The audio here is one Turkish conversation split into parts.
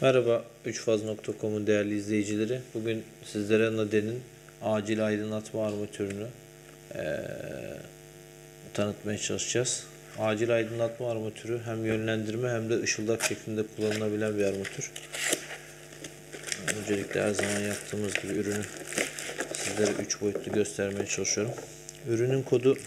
Merhaba 3faz.com'un değerli izleyicileri. Bugün sizlere Nade'nin acil aydınlatma armatürünü tanıtmaya çalışacağız. Acil aydınlatma armatürü hem yönlendirme hem de ışıldak şeklinde kullanılabilen bir armatür. Öncelikle her zaman yaptığımız gibi ürünü sizlere 3 boyutlu göstermeye çalışıyorum. Ürünün kodu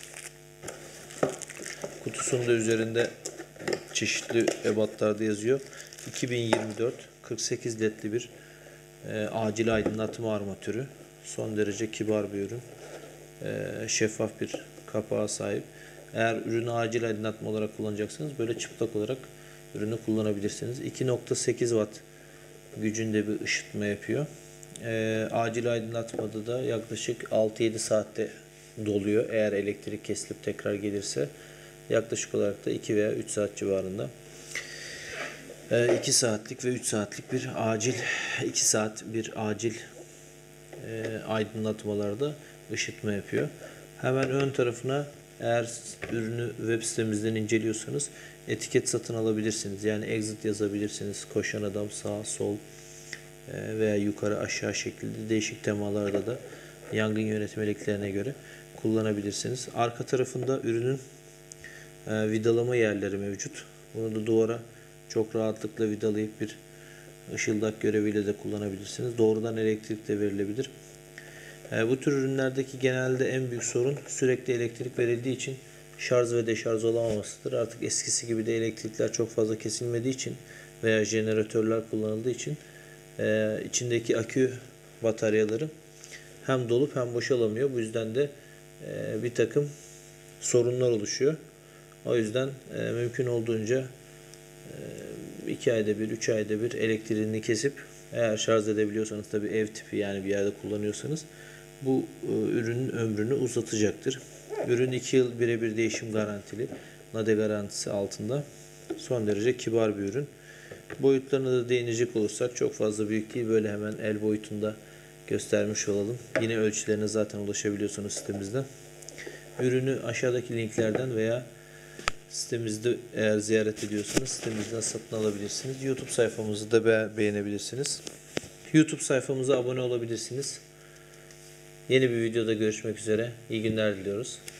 kutusunda üzerinde çeşitli ebatlarda yazıyor. 2024 48 ledli bir acil aydınlatma armatürü. Son derece kibar bir ürün. Şeffaf bir kapağa sahip. Eğer ürünü acil aydınlatma olarak kullanacaksanız böyle çıplak olarak ürünü kullanabilirsiniz. 2.8 watt gücünde bir ışıtma yapıyor. Acil aydınlatmada da yaklaşık 6-7 saatte doluyor. Eğer elektrik kesilip tekrar gelirse yaklaşık olarak da 2 veya 3 saat civarında. 2 saatlik ve 3 saatlik bir acil 2 saat bir acil aydınlatmalarda ışıtma yapıyor. Hemen ön tarafına eğer ürünü web sitemizden inceliyorsanız etiket satın alabilirsiniz. Yani exit yazabilirsiniz. Koşan adam sağ, sol veya yukarı aşağı şekilde değişik temalarda da yangın yönetmeliklerine göre kullanabilirsiniz. Arka tarafında ürünün vidalama yerleri mevcut. Bunu da duvara çok rahatlıkla vidalayıp bir ışıldak göreviyle de kullanabilirsiniz. Doğrudan elektrik de verilebilir. Bu tür ürünlerdeki genelde en büyük sorun sürekli elektrik verildiği için şarj ve deşarj olamamasıdır. Artık eskisi gibi de elektrikler çok fazla kesilmediği için veya jeneratörler kullanıldığı için içindeki akü bataryaları hem dolup hem boşalamıyor. Bu yüzden de bir takım sorunlar oluşuyor. O yüzden mümkün olduğunca 2 ayda bir, 3 ayda bir elektriğini kesip eğer şarj edebiliyorsanız tabii ev tipi yani bir yerde kullanıyorsanız bu ürünün ömrünü uzatacaktır. Ürün 2 yıl birebir değişim garantili. Nade garantisi altında. Son derece kibar bir ürün. Boyutlarına da değinecek olursak çok fazla büyük değil. Böyle hemen el boyutunda göstermiş olalım. Yine ölçülerine zaten ulaşabiliyorsunuz sitemizde. Ürünü aşağıdaki linklerden veya sitemizde eğer ziyaret ediyorsanız sitemizden satın alabilirsiniz. YouTube sayfamızı da beğenebilirsiniz. YouTube sayfamıza abone olabilirsiniz. Yeni bir videoda görüşmek üzere. İyi günler diliyoruz.